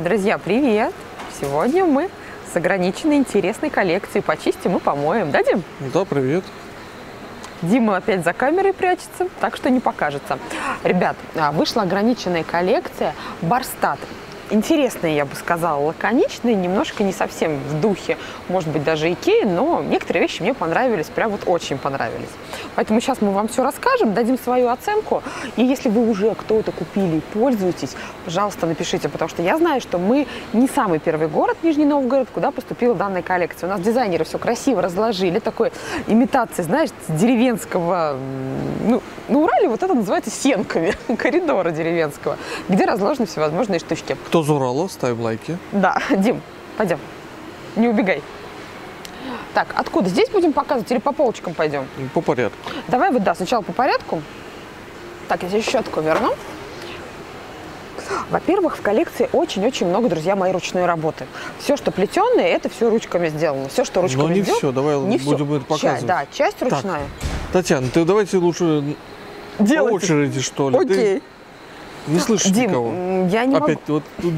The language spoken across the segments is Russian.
Друзья, привет! Сегодня мы с ограниченной интересной коллекцией почистим и помоем. Да, Дим? Да, привет. Дима опять за камерой прячется, так что не покажется. Ребят, вышла ограниченная коллекция Барстат. Интересная, я бы сказала, лаконичная, немножко не совсем в духе, может быть, даже Икеи, но некоторые вещи мне понравились, прям вот очень понравились. Поэтому сейчас мы вам все расскажем, дадим свою оценку. И если вы уже кто-то купили и пользуетесь, пожалуйста, напишите, потому что я знаю, что мы не самый первый город, Нижний Новгород, куда поступила данная коллекция. У нас дизайнеры все красиво разложили, такой имитации, знаешь, деревенского, ну, на Урале вот это называется сенками, коридора деревенского, где разложены всевозможные штучки. Кто из Урала, ставим лайки. Да, Дим, пойдем, не убегай. Так, откуда? Здесь будем показывать или по полочкам пойдем? По порядку. Давай вот, да, сначала по порядку. Так, я здесь щетку верну. Во-первых, в коллекции очень-очень много, друзья мои, ручной работы. Все, что плетеное, это все ручками сделано. Все, что ручками сделано. Но не сделано, все, давай не будем все. это показывать. Да, часть ручная. Так, Татьяна, ты давайте лучше по очереди, что ли. Окей. Ты не слышишь Дим, никого. Я не Опять могу. вот тут...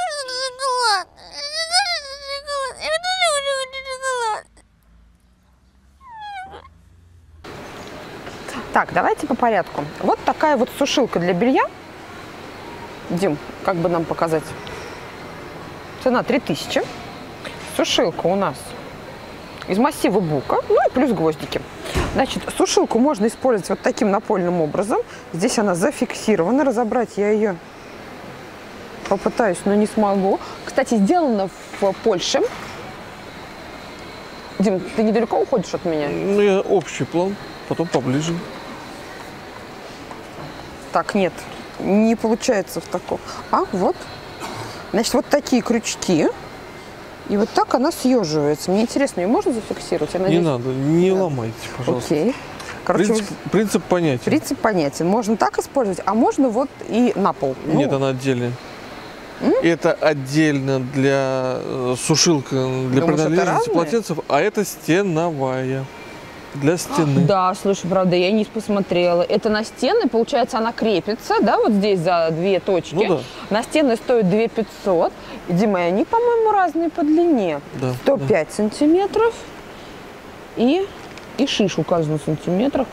Так, давайте по порядку. Вот такая вот сушилка для белья. Дим, как бы нам показать? Цена 3000. Сушилка у нас из массива бука, ну и плюс гвоздики. Значит, сушилку можно использовать вот таким напольным образом. Здесь она зафиксирована. Разобрать я ее попытаюсь, но не смогу. Кстати, сделано в Польше. Дим, ты недалеко уходишь от меня? Ну, я общий план, потом поближе. Так, нет, не получается в таком. А, вот. Значит, вот такие крючки. И вот так она съеживается. Мне интересно, ее можно зафиксировать? Я надеюсь... Не надо, не ломайте, пожалуйста. Окей. Короче, принцип понятен. Принцип понятен. Можно так использовать, а можно вот и на пол. Нет, она отдельная. Это отдельно для сушилка, для принадлежности полотенцев, а это стеновая. Для стены. Да, слушай, правда, я не посмотрела. Это на стены, получается, она крепится, да, вот здесь за две точки. Ну, да. На стены стоит 2500. Дима, и они, по-моему, разные по длине. Да, 105 сантиметров и шиш указано в сантиметрах.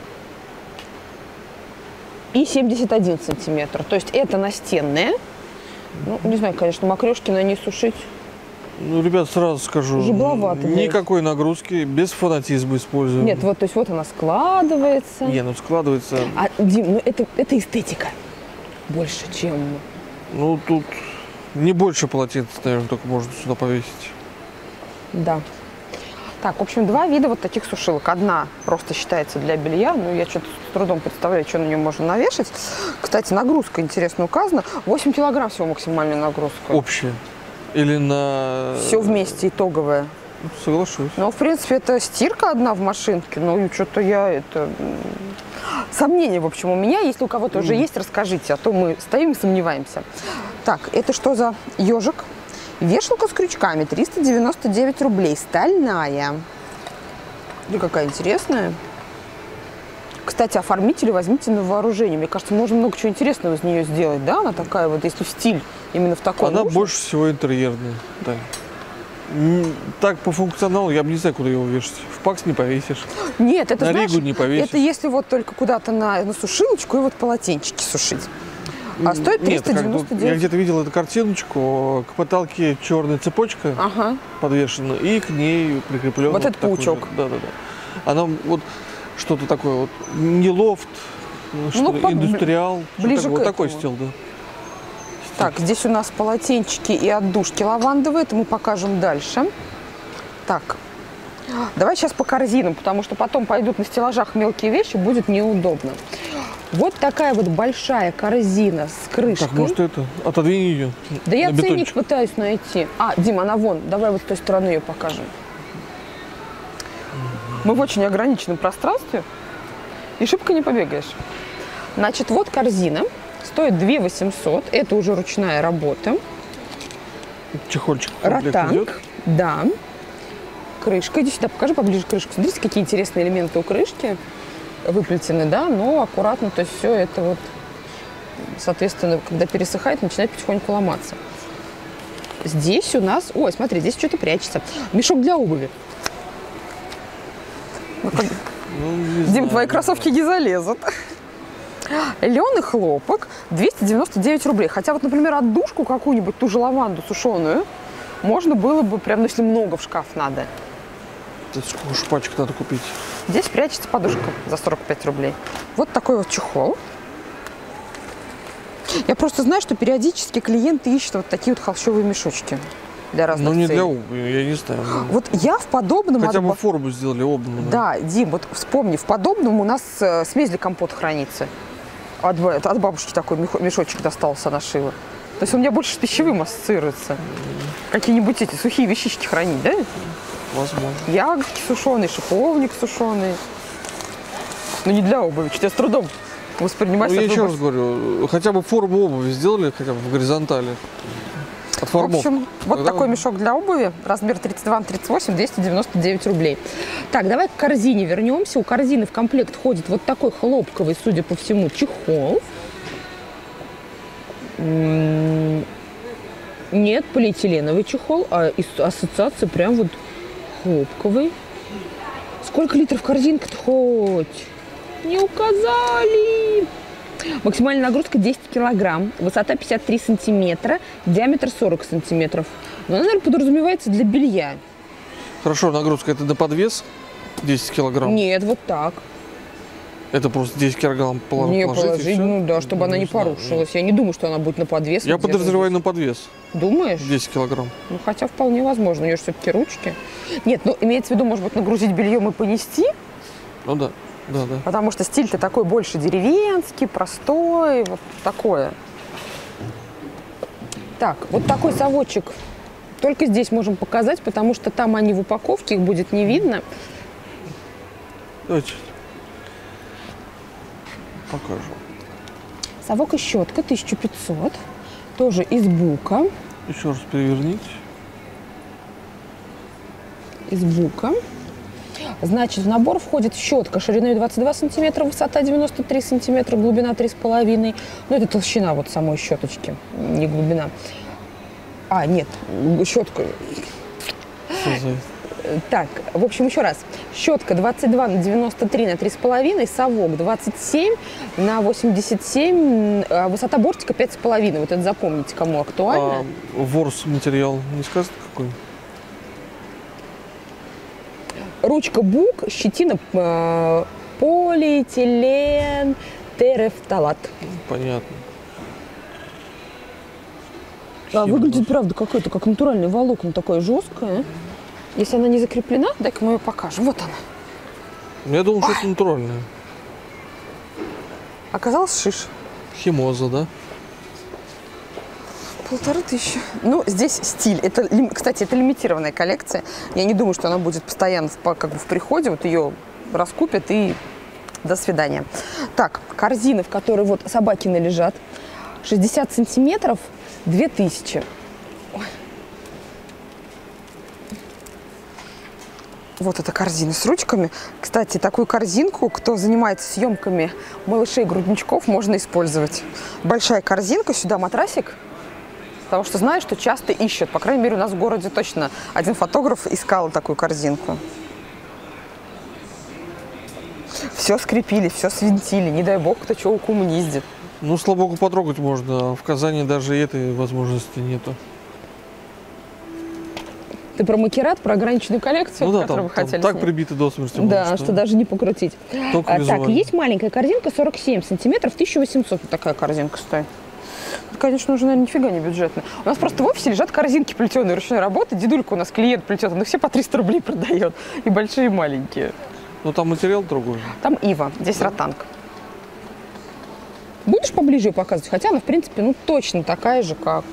И 71 сантиметр. То есть это настенные. Ну, не знаю, конечно, макрёшки на ней сушить. Ну, ребят, сразу скажу, никакой нагрузки, без фанатизма используем. Нет, вот, то есть вот она складывается. Не, ну складывается. А, Дим, ну это эстетика больше, чем... Ну, тут не больше полотенца, наверное, только можно сюда повесить. Да. Так, в общем, два вида вот таких сушилок. Одна просто считается для белья, но я что-то с трудом представляю, что на нее можно навешать. Кстати, нагрузка интересно указана. 8 килограмм всего максимальная нагрузка. Общая. Или на... Все вместе, итоговое. Соглашусь. Ну, в принципе, это стирка одна в машинке. Ну, что-то я это... Сомнения, в общем, у меня. Если у кого-то уже есть, расскажите, а то мы стоим и сомневаемся. Так, это что за ежик? Вешалка с крючками, 399 рублей, стальная. Ну, какая интересная. Кстати, оформители возьмите на вооружение. Мне кажется, можно много чего интересного из нее сделать, да? Она такая вот, если в стиль именно в таком. Она больше всего интерьерная. Да. Так, по функционалу, я бы не знаю, куда его вешать. В ПАКС не повесишь. Нет, это, на знаешь, Ригу не повесишь. Это если вот только куда-то на сушилочку и вот полотенчики сушить. А стоит 399. Нет, я где-то видел эту картиночку, к потолке черная цепочка подвешена, и к ней прикреплен вот этот паучок. Да. Она вот что-то такое, вот не лофт, что-то индустриал, ближе вот такой стиль, да. Так, здесь у нас полотенчики и отдушки лавандовые, это мы покажем дальше. Так, давай сейчас по корзинам, потому что потом пойдут на стеллажах мелкие вещи, будет неудобно. Вот такая вот большая корзина с крышкой. Так, может это, отодвинь ее. Да я ценник пытаюсь найти. А, Дима, она вон, давай вот с той стороны ее покажем. Мы в очень ограниченном пространстве, и шибко не побегаешь. Значит, вот корзина. Стоит 2800. Это уже ручная работа. Чехольчик. Ротанг. Да. Крышка. Иди сюда, покажи поближе крышку. Смотрите, какие интересные элементы у крышки выплетены, да, но аккуратно, то есть все это вот, соответственно, когда пересыхает, начинает потихоньку ломаться. здесь у нас... Ой, смотри, здесь что-то прячется. Мешок для обуви. Дим, твои кроссовки не залезут. Лен и хлопок 299 рублей. Хотя вот, например, отдушку какую-нибудь, ту же лаванду сушеную, можно было бы, прям, если много в шкаф надо. Сколько же пачек надо купить? Здесь прячется подушка за 45 рублей. Вот такой вот чехол. Я просто знаю, что периодически клиенты ищут вот такие вот холщовые мешочки для разных целей. Ну, не для обуви, я не знаю. Вот я в подобном... Хотя бы форму сделали обувную. Да, Дим, вот вспомни, в подобном у нас смесь для компота хранится. От бабушки такой мешочек достался, она шила. То есть он у меня больше с пищевым ассоциируется. Какие-нибудь эти сухие вещички хранить, да? Возможно. Ягодки сушеные, шиповник сушеный. Но не для обуви, что я с трудом воспринимаю. Я еще раз говорю, хотя бы форму обуви сделали, хотя бы в горизонтали. От формов. В общем, вот такой мешок для обуви, размер 32 на 38, 299 рублей. Так, давай к корзине вернемся. У корзины в комплект входит вот такой хлопковый, судя по всему, чехол. Нет, полиэтиленовый чехол, а ассоциация прям вот хлопковый. Сколько литров корзинка-то хоть? Не указали. Максимальная нагрузка 10 килограмм, высота 53 сантиметра, диаметр 40 сантиметров. Но она, наверное, подразумевается для белья. Хорошо, нагрузка это на подвес 10 килограмм? Нет, вот так. Это просто 10 килограмм положить, ну да, чтобы она не порушилась. Я не думаю, что она будет на подвес. Я подозреваю на подвес. Думаешь? 10 килограмм. Ну, хотя вполне возможно. У нее же все-таки ручки. Нет, ну, имеется в виду, может быть, нагрузить бельем и понести. Ну да. Да, да. Потому что стиль-то такой больше деревенский, простой, вот такое. Так, вот такой совочек. Только здесь можем показать, потому что там они в упаковке, их будет не видно. Давайте покажу. Совок и щетка 1500. Тоже из бука. Еще раз переверните. Из бука. Значит, в набор входит щетка шириной 22 сантиметра, высота 93 сантиметра, глубина 3,5. Ну, это толщина вот самой щеточки, не глубина. А, нет, щетка. Так, в общем, еще раз. Щетка 22 на 93 на 3,5, совок 27 на 87, высота бортика 5,5. Вот это запомните, кому актуально. Ворс материал не сказано какой? Ручка бук, щетина полиэтилен терефталат. Понятно. Выглядит, правда, какое-то как натуральное волокно, такое жесткое. Если она не закреплена, дай-ка мы ее покажем. Вот она. Я думал, что это натуральное. Оказалось, шиш. Химоза, да? 1500. Ну, здесь стиль. Это, кстати, это лимитированная коллекция. Я не думаю, что она будет постоянно как бы в приходе. Вот ее раскупят и до свидания. Так, корзины, в которой вот собакины лежат. 60 сантиметров, 2000. Ой. Вот эта корзина с ручками. Кстати, такую корзинку, кто занимается съемками малышей-грудничков, можно использовать. Большая корзинка, сюда матрасик. Потому что знаю, что часто ищут. По крайней мере, у нас в городе точно один фотограф искал такую корзинку. Все скрепили, все свинтили. Не дай бог, кто чего укумниздит. Ну, слава богу, потрогать можно. В Казани даже этой возможности нету. Ты про макерат, про ограниченную коллекцию, ну, да, которую там, вы хотели так снять? прибиты до смерти. Да, что даже не покрутить. Так, есть маленькая корзинка, 47 сантиметров, 1800. Вот такая корзинка стоит. Это, конечно, уже, наверное, нифига не бюджетно. У нас просто в офисе лежат корзинки плетеные ручной работы. Дедулька у нас клиент плетет, но все по 300 рублей продает. И большие, и маленькие. Ну, там материал другой. Там ива, здесь ротанг. Будешь поближе ее показывать? Хотя она, в принципе, ну, точно такая же, как...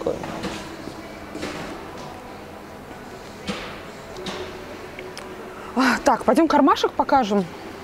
Так, пойдем кармашек покажем.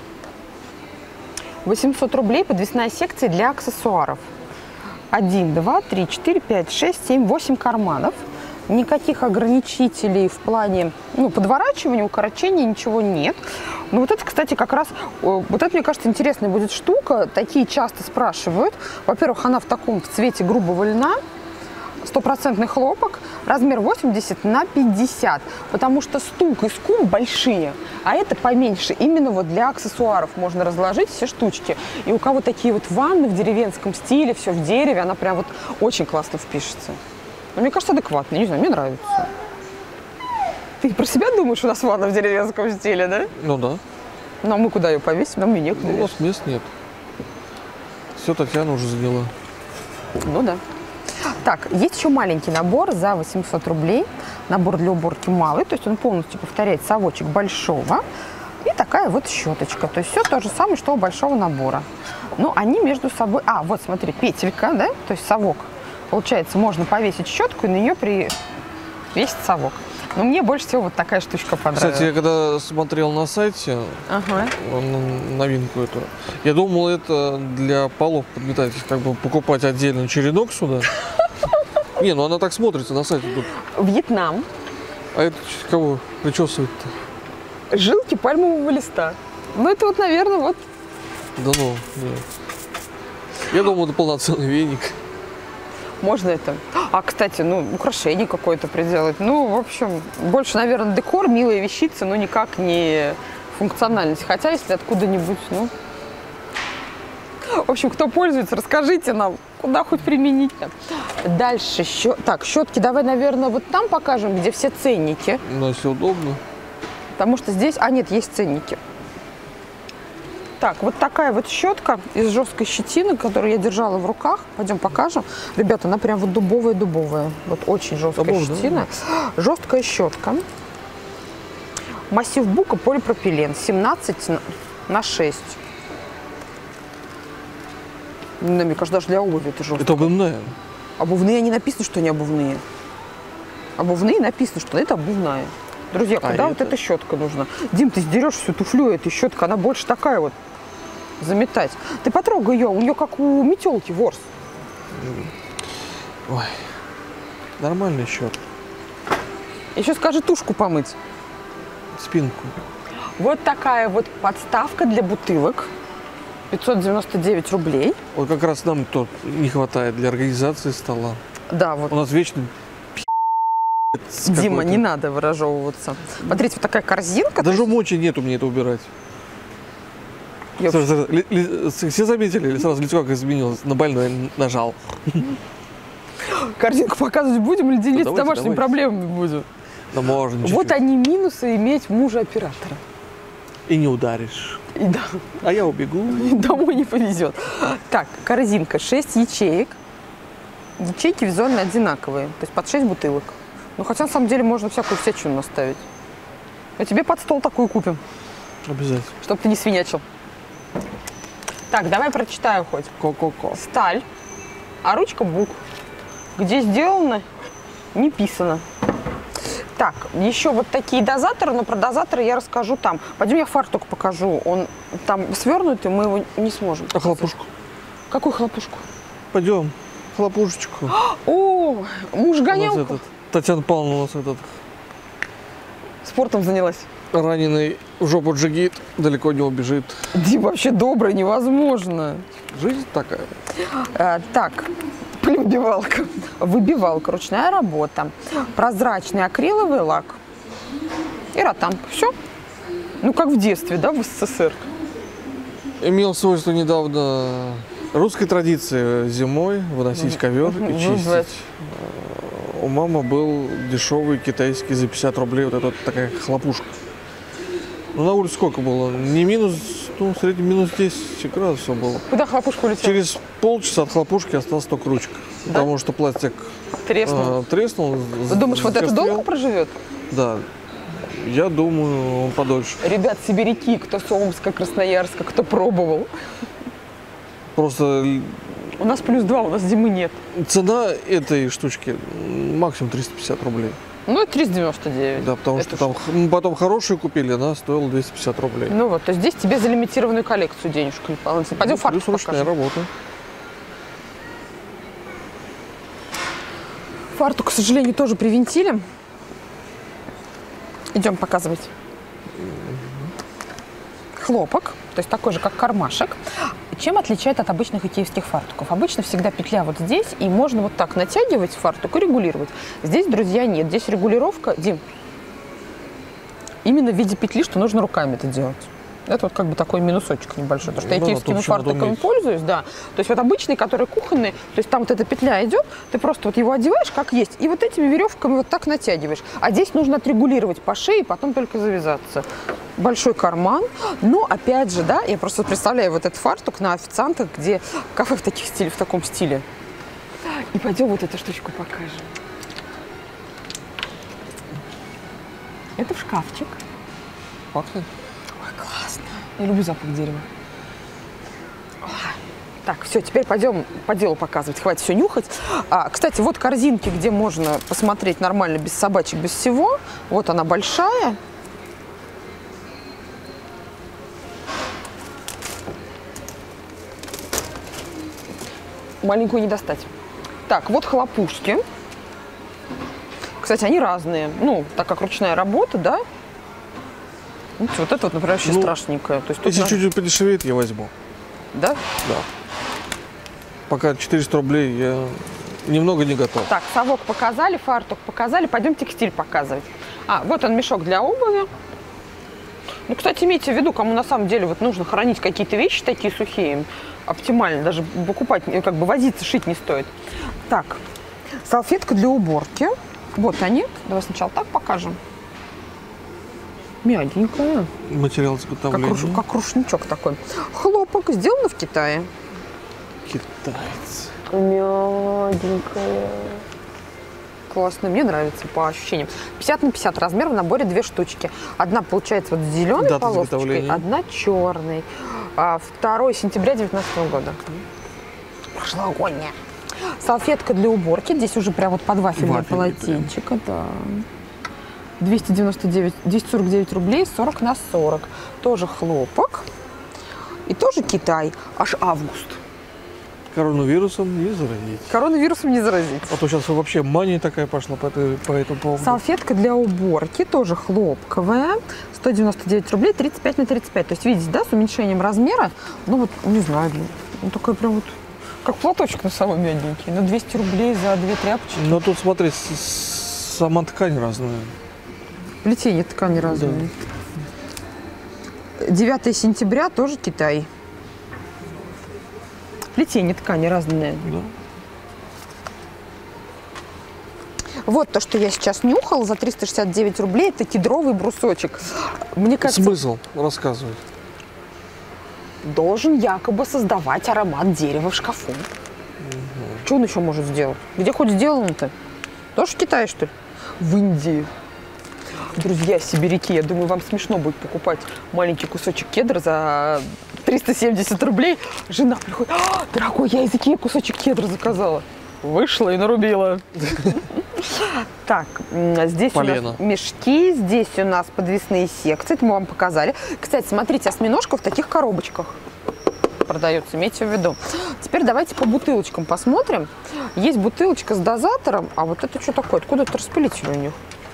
800 рублей, подвесная секция для аксессуаров. 1, 2, 3, 4, 5, 6, 7, 8 карманов. Никаких ограничителей в плане подворачивания, укорочения, ничего нет. Но вот это, кстати, как раз, вот это, мне кажется, интересная будет штука. Такие часто спрашивают. Во-первых, она в цвете грубого льна. стопроцентный хлопок, размер 80 на 50, потому что стук и скум большие, а это поменьше. Именно вот для аксессуаров можно разложить все штучки. И у кого такие вот ванны в деревенском стиле, все в дереве, она прям вот очень классно впишется. Но мне кажется, адекватно, не знаю, мне нравится. Ты про себя думаешь, у нас ванна в деревенском стиле, да? Ну да. Ну а мы куда ее повесим? Нам и некуда. Ну, у нас мест нет. Все, Татьяна уже заняла. Ну да. Так, есть еще маленький набор за 800 рублей. Набор для уборки малый, то есть он полностью повторяет совочек большого. И такая вот щеточка. То есть все то же самое, что у большого набора. Но они между собой... А, вот смотри, петелька, да? То есть совок. Получается, можно повесить щетку и на нее привесить совок. Но мне больше всего вот такая штучка понравилась. Кстати, я когда смотрел на сайте новинку эту, я думал, это для полов подметать, как бы покупать отдельно черенок сюда. Не, ну она так смотрится на сайте. Вьетнам. А это кого причесывать-то? Жилки пальмового листа. Ну это вот, наверное, вот. Да ну, нет. Я думал, это полноценный веник. Можно это. А, кстати, ну, украшение какое-то приделать. Ну, в общем, больше, наверное, декор, милые вещицы, но никак не функциональность. Хотя, если откуда-нибудь, ну... В общем, кто пользуется, расскажите нам, куда хоть применить-то. Дальше, так, щетки давай, наверное, вот там покажем, где все ценники. Ну, если удобно. Потому что здесь... А, нет, есть ценники. Так, вот такая вот щетка из жесткой щетины, которую я держала в руках. Пойдем покажем. Ребята, она прям вот дубовая-дубовая. Вот очень жесткая щетина. Да? Жесткая щетка. Массив бука, полипропилен. 17 на 6. Ну, мне кажется, даже для обуви это жестко. Это обувная. Обувные не написано, что они обувные. Обувные написано, что это обувная. Друзья, куда вот эта щетка нужна? Дим, ты сдерешь всю туфлю этой щетка, она больше такая вот. Заметать. Ты потрогай ее, у нее как у метелки ворс. Ой, нормальный щетка. Еще скажи тушку помыть. Спинку. Вот такая вот подставка для бутылок. 599 рублей. Вот как раз нам тут не хватает для организации стола. Да, вот. У нас вечно Дима, не надо выражевываться. Смотрите, вот такая корзинка. Даже мочи нету мне это убирать. Все заметили, или сразу лицо как изменилось? На больной нажал. Картинку показывать будем или делиться домашними проблемами будем? Да можно. Вот они минусы иметь мужа-оператора. И не ударишь. И да. А я убегу. И домой не повезет. Так, корзинка, 6 ячеек. Ячейки визуально одинаковые. То есть под 6 бутылок. Ну, хотя на самом деле можно всякую всячину наставить. А тебе под стол такую купим. Обязательно. Чтоб ты не свинячил. Так, давай прочитаю хоть. Ко-ко-ко. Сталь, а ручка бук. Где сделано, не писано. Так, еще вот такие дозаторы, но про дозаторы я расскажу там. Пойдем, я фартук покажу. Он там свернутый, мы его не сможем. А хлопушку? Какую хлопушку? Пойдем, хлопушечку. О, муж-гонялка. Татьяна Павловна у нас этот... Спортом занялась. Раненый в жопу джигит, далеко не убежит. Дим, вообще добрый, невозможно. Жизнь такая. Так, выбивалка. Выбивалка, ручная работа. Прозрачный акриловый лак. И ротанг. Все. Ну, как в детстве, да, в СССР. Имел свойство недавно русской традиции зимой выносить ковер и чистить. У мамы был дешевый китайский за 50 рублей вот эта вот такая хлопушка. Ну, на улице сколько было? Не минус, ну, в среднем минус 10 градусов было. Куда хлопушка улетела? Через полчаса от хлопушки осталась только ручка. Да? Потому что пластик треснул. Ты думаешь, вот это долго проживет? Да. Я думаю, он подольше. Ребят, сибиряки, кто с Омска, Красноярска, кто пробовал. Просто... У нас +2, у нас зимы нет. Цена этой штучки максимум 350 рублей. Ну, это 399. Да, потому что там потом хорошую купили, она стоила 250 рублей. Ну вот, то здесь тебе за лимитированную коллекцию денежку. Пойдем фартук плюс ручная работа. Фартук, к сожалению, тоже привинтили. Идем показывать. хлопок, то есть такой же, как кармашек. Чем отличает от обычных икеевских фартуков? Обычно всегда петля вот здесь, и можно вот так натягивать фартук и регулировать. Здесь, друзья, нет. Здесь регулировка, Дим, именно в виде петли, что нужно руками это делать. Это вот как бы такой минусочек небольшой, потому что я икеевскими фартуками пользуюсь, да. То есть вот обычные, которые кухонные, то есть там вот эта петля идет, ты просто вот его одеваешь как есть, и вот этими веревками вот так натягиваешь. А здесь нужно отрегулировать по шее, потом только завязаться. Большой карман, но опять же, да, я просто представляю вот этот фартук на официантах, где кафе в таком стиле. И пойдем вот эту штучку покажем. Это в шкафчик. Пахнет? Классно. Я люблю запах дерева. Так, все, теперь пойдем по делу показывать. Хватит все нюхать. Кстати, вот корзинки, где можно посмотреть нормально, без собачек, без всего. Вот она большая. Маленькую не достать. Так, вот хлопушки. Кстати, они разные. Ну, так как ручная работа, да? Вот это вот, например, вообще страшненькое. То есть если чуть-чуть подешевеет, я возьму. Да? Да. Пока 400 рублей я немного не готов. Так, совок показали, фартук показали. Пойдем текстиль показывать. Вот он, мешок для обуви. Ну, кстати, имейте в виду, кому на самом деле вот нужно хранить какие-то вещи такие сухие, оптимально, даже покупать, как бы возиться, шить не стоит. Так, салфетка для уборки. Вот они. Давай сначала так покажем. Мягенькая. Материал изготовления. Как рушничок такой. Хлопок. Сделано в Китае. Китайцы. Мягенькая. Классно, мне нравится по ощущениям. 50 на 50 размер, в наборе 2 штучки. Одна получается вот с зеленой полосочкой, одна черной. 2 сентября 2019 года. Прошлогодняя. Салфетка для уборки. Здесь уже прям вот под вафельное полотенчика. Да. 249 рублей, 40 на 40. Тоже хлопок. И тоже Китай. Аж август. Коронавирусом не заразить. Коронавирусом не заразить. А то сейчас вообще мания такая пошла по этому поводу. Салфетка для уборки, тоже хлопковая. 199 рублей, 35 на 35. То есть, видите, да, с уменьшением размера. Ну вот, не знаю, ну такой прям вот, как платочек носовой мягенький. На 200 рублей за 2 тряпочки. Ну тут, смотри, сама ткань разная. Плетение ткани разные. Да. 9 сентября, тоже Китай. Плетение ткани разное. Да. Вот то, что я сейчас нюхала за 369 рублей, это кедровый брусочек. Мне кажется, смысл рассказывать. Должен якобы создавать аромат дерева в шкафу. Что он еще может сделать? Где хоть сделано-то? Тоже в Китае, что ли? В Индии. Друзья, сибиряки, я думаю, вам смешно будет покупать маленький кусочек кедра за 370 рублей. Жена приходит: дорогой, я из Икеи кусочек кедра заказала. Вышла и нарубила. Так, здесь у нас мешки, здесь у нас подвесные секции, это мы вам показали. Кстати, смотрите, осьминожка в таких коробочках продается, имейте в виду. Теперь давайте по бутылочкам посмотрим. Есть бутылочка с дозатором, а вот это что такое? Откуда это распылитель у них?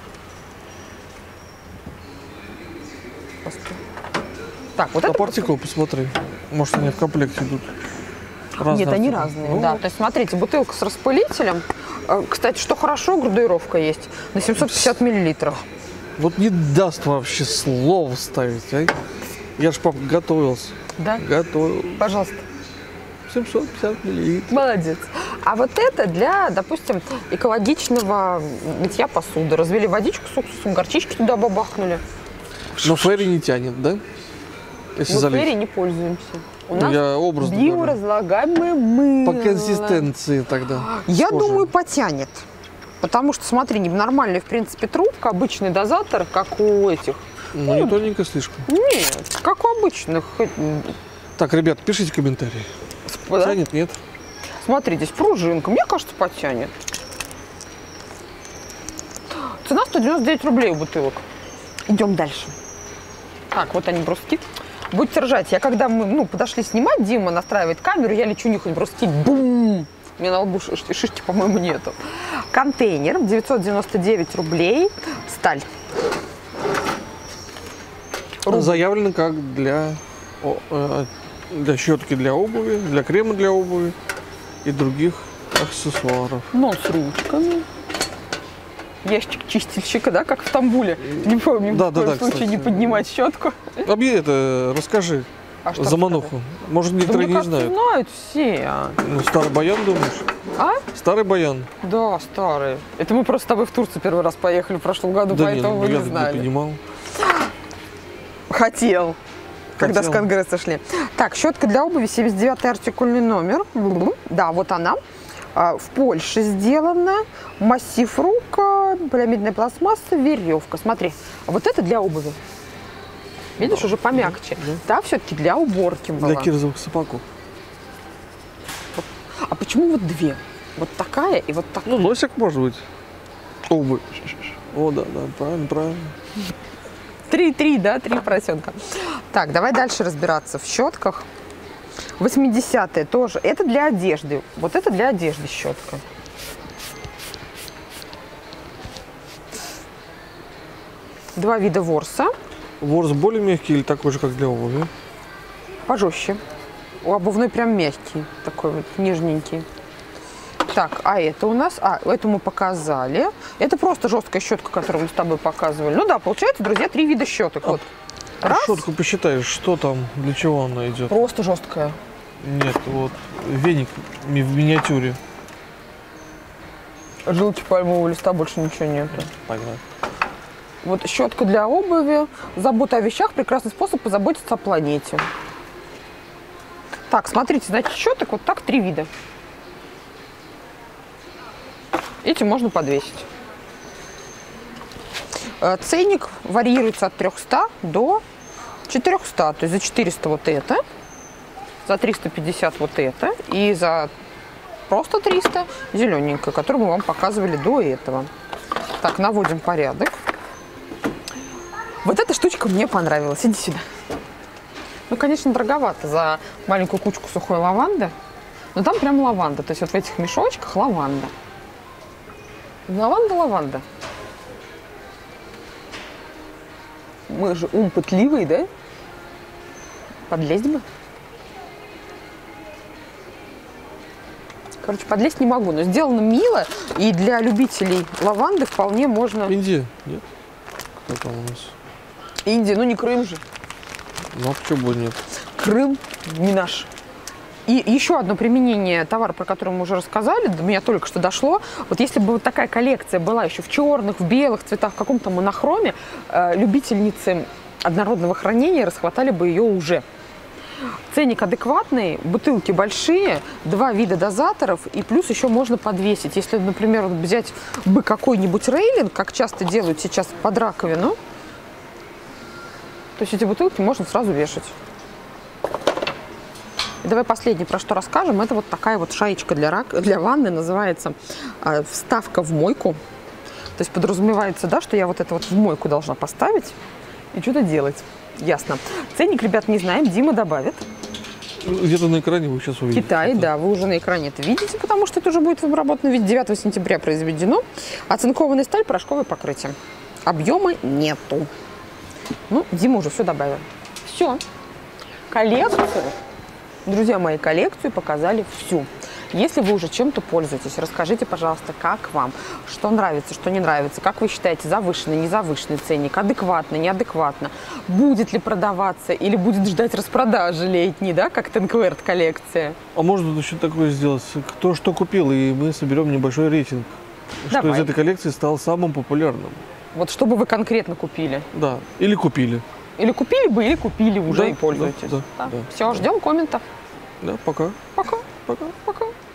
Так, вот это партикул посмотри. Может, они в комплекте идут. Нет, они разные, да. То есть, смотрите, бутылка с распылителем. Кстати, что хорошо, градуировка есть на 750 миллилитров. Вот не даст вообще слов ставить, а? Я ж, пап, готовился. Да? Готовил. Пожалуйста. 750 миллилитров. Молодец. А вот это для, допустим, экологичного мытья посуды. Развели водичку с уксусом, горчички туда бабахнули. Но ферри не тянет, да? Если мы ферри не пользуемся. У нас биоразлагаемое мыло. По консистенции тогда. Я думаю, потянет. Потому что, смотри, нормальная, в принципе, трубка, обычный дозатор, как у этих. Ну, не тоненько слишком. Нет, как у обычных. Так, ребят, пишите комментарии. Да? Тянет, нет? Смотри, здесь пружинка. Мне кажется, потянет. Цена 199 рублей у бутылок. Идем дальше. Так, вот они, бруски. Будете ржать. Я когда мы подошли снимать, Дима настраивает камеру, я лечу нюхать бруски. Бум! У меня на лбу шишки, по-моему, нету. Контейнер, 999 рублей. Сталь. Заявлено как для щетки для обуви, для крема для обуви и других аксессуаров. Но с ручками. Ящик чистильщика, да, как в Стамбуле. Не помню, Да, в коем да, случае кстати. не поднимать щетку. Расскажи А что замануху. Может, Да, некоторые мне не кажется, знают. знают все. Ну, старый баян, думаешь? А? Старый баян. Да, старые. Это мы просто с тобой в Турцию первый раз поехали в прошлом году, Да поэтому нет, вы я не знали. не понимал. Хотел. Когда с Хотел. конгресса шли. Так, щетка для обуви, 79-й артикульный номер. Да, вот она. В Польше сделана. Массив рука, полиамидная пластмасса, веревка. Смотри, а вот это для обуви. Видишь, уже помягче. Да, все-таки для уборки была. Для кирзовых сапогов. А почему вот две? Вот такая и вот такая. Ну, носик может быть. Обувь. О, да, правильно, правильно. 3 поросенка. Так, давай дальше разбираться в щетках. 80-е тоже. Это для одежды. Вот это для одежды щетка. Два вида ворса. Ворс более мягкий или такой же, как для обуви? Пожестче. У обувной прям мягкий. Такой вот нежненький. Так, а это у нас... эту мы показали. Это просто жесткая щетка, которую мы с тобой показывали. Ну да, получается, друзья, 3 вида щеток. Вот. Раз. Щетку посчитаешь, что там, для чего она идет? Просто жесткая. Нет, вот веник в миниатюре. Жилки пальмового листа, больше ничего нету. Понятно. Вот щетка для обуви. Забота о вещах – прекрасный способ позаботиться о планете. Так, смотрите, значит, щеток вот так 3 вида. Эти можно подвесить. Ценник варьируется от 300 до 400. То есть за 400 вот это, за 350 вот это и за просто 300 зелененькое, которое мы вам показывали до этого. Так, наводим порядок. Вот эта штучка мне понравилась. Иди сюда. Ну, конечно, дороговато за маленькую кучку сухой лаванды. Но там прям лаванда. То есть вот в этих мешочках лаванда. Лаванда. Мы же ум пытливый, да? Подлезть бы. Короче, подлезть не могу, но сделано мило. И для любителей лаванды вполне можно... Индия? Нет? Кто там у нас? Индия, ну не Крым же. Ну, а почему бы нет? Крым не наш. И еще одно применение товара, про который мы уже рассказали, до меня только что дошло. Вот если бы вот такая коллекция была еще в черных, в белых цветах, в каком-то монохроме, любительницы однородного хранения расхватали бы ее уже. Ценник адекватный, бутылки большие, 2 вида дозаторов, и плюс еще можно подвесить. Если, например, вот взять бы какой-нибудь рейлинг, как часто делают сейчас под раковину, то есть эти бутылки можно сразу вешать. И давай последнее, про что расскажем. Это вот такая вот шаечка для ванны, называется вставка в мойку. То есть подразумевается, да, что я вот это вот в мойку должна поставить и что-то делать. Ясно. Ценник, ребят, не знаем, Дима добавит. Где-то на экране вы сейчас увидите. Китай, да, вы уже на экране это видите, потому что это уже будет в обработанном виде. 9 сентября произведено. Оцинкованная сталь, порошковое покрытие. Объема нету. Ну, Дима уже все добавил. Все. Коллекцию, друзья мои, коллекцию показали всю. Если вы уже чем-то пользуетесь, расскажите, пожалуйста, как вам, что нравится, что не нравится, как вы считаете, завышенный, незавышенный ценник, адекватно, неадекватно, будет ли продаваться или будет ждать распродажи летней, да, как Тенкверт коллекция. А можно еще такое сделать, кто что купил, и мы соберем небольшой рейтинг, что из этой коллекции стал самым популярным. Вот что бы вы конкретно купили? Да, или купили. Или купили бы, или купили уже, да, и пользуетесь. Да. Все, ждем комментов. Да, пока. Пока. Пока. Пока.